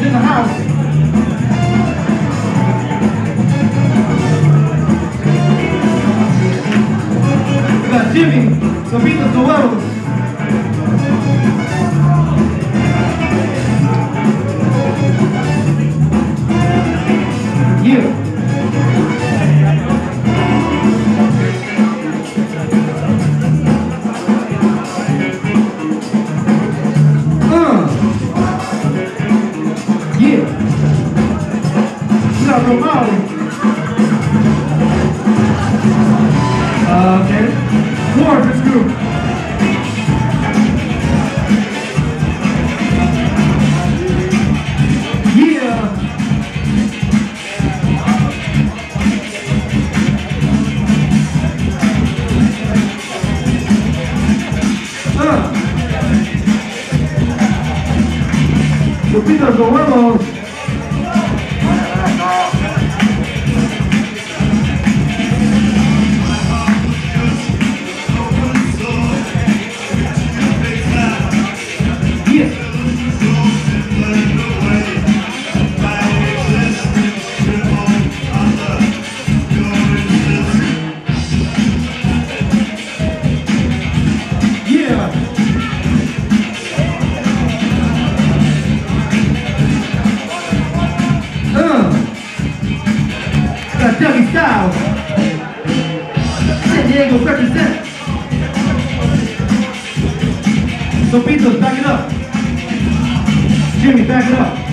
in the house. We got Jimmy, Sopitos de Huevos. Yeah. Romali. Okay. Gorgeous group. Yeah. Sopitos de Huevos. Dougie Styles. San Diego represent. Sopitos, back it up. Jimmy, back it up.